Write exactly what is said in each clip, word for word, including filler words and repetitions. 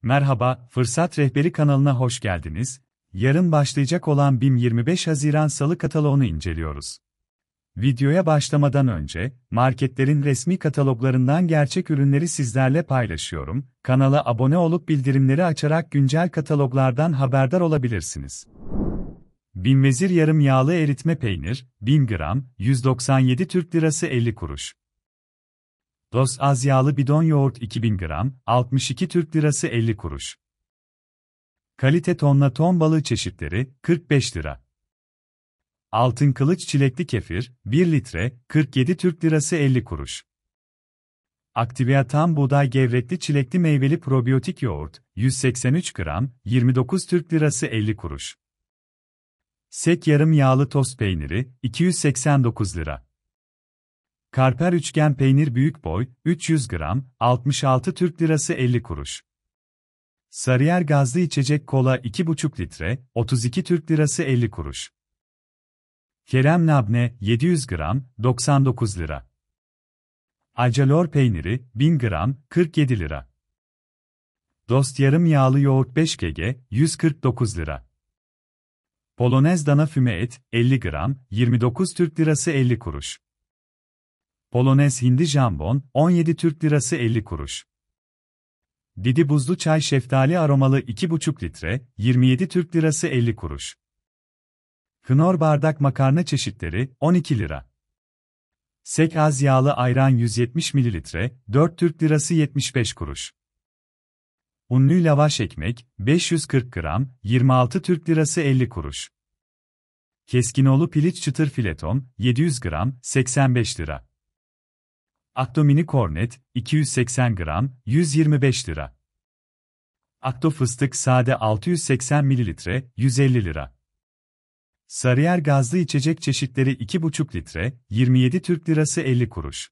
Merhaba, Fırsat Rehberi kanalına hoş geldiniz. Yarın başlayacak olan BİM yirmi beş Haziran Salı kataloğunu inceliyoruz. Videoya başlamadan önce, marketlerin resmi kataloglarından gerçek ürünleri sizlerle paylaşıyorum. Kanala abone olup bildirimleri açarak güncel kataloglardan haberdar olabilirsiniz. BİM Vezir yarım yağlı eritme peynir, bin gram, yüz doksan yedi Türk Lirası elli kuruş. Dost az yağlı bidon yoğurt iki bin gram, altmış iki Türk Lirası elli kuruş. Kalite tonla ton balığı çeşitleri, kırk beş lira. Altın kılıç çilekli kefir, bir litre, kırk yedi Türk Lirası elli kuruş. Activia tam buğday gevrekli çilekli meyveli probiyotik yoğurt, yüz seksen üç gram, yirmi dokuz Türk Lirası elli kuruş. Sek yarım yağlı tost peyniri, iki yüz seksen dokuz lira. Karper üçgen peynir büyük boy, üç yüz gram, altmış altı Türk Lirası elli kuruş. Sarıyer gazlı içecek kola iki buçuk litre, otuz iki Türk Lirası elli kuruş. Kerem labne, yedi yüz gram, doksan dokuz lira. Acalor peyniri, bin gram, kırk yedi lira. Dost yarım yağlı yoğurt beş kg, yüz kırk dokuz lira. Polonez dana füme et, elli gram, yirmi dokuz Türk Lirası elli kuruş. Polonez hindi jambon, on yedi Türk Lirası elli kuruş. Didi buzlu çay şeftali aromalı iki buçuk litre, yirmi yedi Türk Lirası elli kuruş. Knorr bardak makarna çeşitleri, on iki lira. Sek az yağlı ayran yüz yetmiş mililitre, dört Türk Lirası yetmiş beş kuruş. Unlu lavaş ekmek, beş yüz kırk gram, yirmi altı Türk Lirası elli kuruş. Keskinoğlu piliç çıtır fileton, yedi yüz gram, seksen beş lira. Akto mini kornet, iki yüz seksen gram, yüz yirmi beş lira. Akto fıstık sade altı yüz seksen mililitre, yüz elli lira. Sarıyer gazlı içecek çeşitleri iki buçuk litre, yirmi yedi Türk Lirası elli kuruş.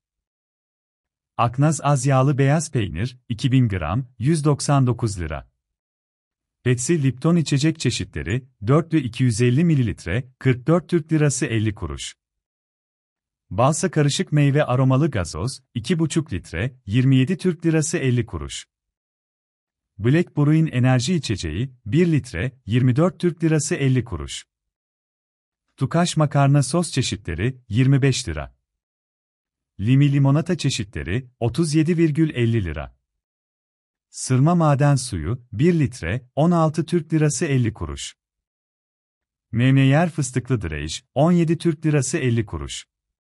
Aknaz az yağlı beyaz peynir, iki bin gram, yüz doksan dokuz lira. Pepsi Lipton içecek çeşitleri, dörtlü iki yüz elli mililitre, kırk dört Türk Lirası elli kuruş. Balsa karışık meyve aromalı gazoz, iki buçuk litre, yirmi yedi Türk Lirası elli kuruş. Black Bruin enerji içeceği, bir litre, yirmi dört Türk Lirası elli kuruş. Tukaş makarna sos çeşitleri, yirmi beş lira. Limi limonata çeşitleri, otuz yedi virgül elli lira. Sırma maden suyu, bir litre, on altı Türk Lirası elli kuruş. Memneyer fıstıklı drej, on yedi Türk Lirası elli kuruş.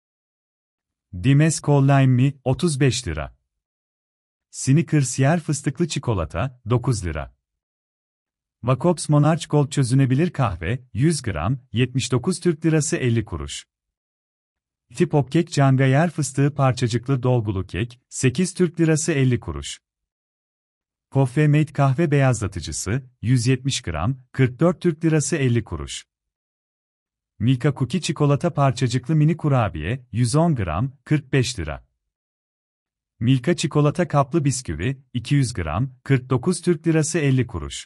Dimes Lime Mi, otuz beş lira. Snickers yer fıstıklı çikolata, dokuz lira. Jacobs Monarch Gold çözünebilir kahve, yüz gram, yetmiş dokuz Türk Lirası elli kuruş. Tip kek Canga yer fıstığı parçacıklı dolgulu kek, sekiz Türk Lirası elli kuruş. Coffee Mate kahve beyazlatıcısı, yüz yetmiş gram, kırk dört Türk Lirası elli kuruş. Milka Cookie çikolata parçacıklı mini kurabiye, yüz on gram, kırk beş lira. Milka çikolata kaplı bisküvi, iki yüz gram, kırk dokuz Türk Lirası elli kuruş.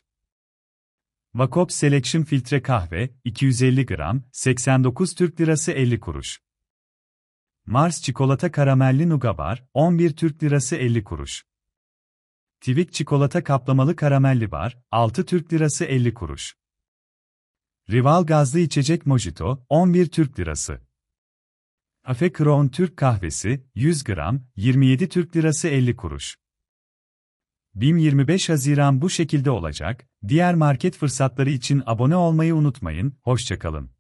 Jacobs Selection filtre kahve, iki yüz elli gram, seksen dokuz Türk Lirası elli kuruş. Mars çikolata karamelli nugabar, on bir Türk Lirası elli kuruş. Tivik çikolata kaplamalı karamelli bar, altı Türk Lirası elli kuruş. Rival gazlı içecek mojito, on bir Türk Lirası. Cafe Crown Türk kahvesi, yüz gram, yirmi yedi Türk Lirası elli kuruş. BİM yirmi beş Haziran bu şekilde olacak. Diğer market fırsatları için abone olmayı unutmayın. Hoşça kalın.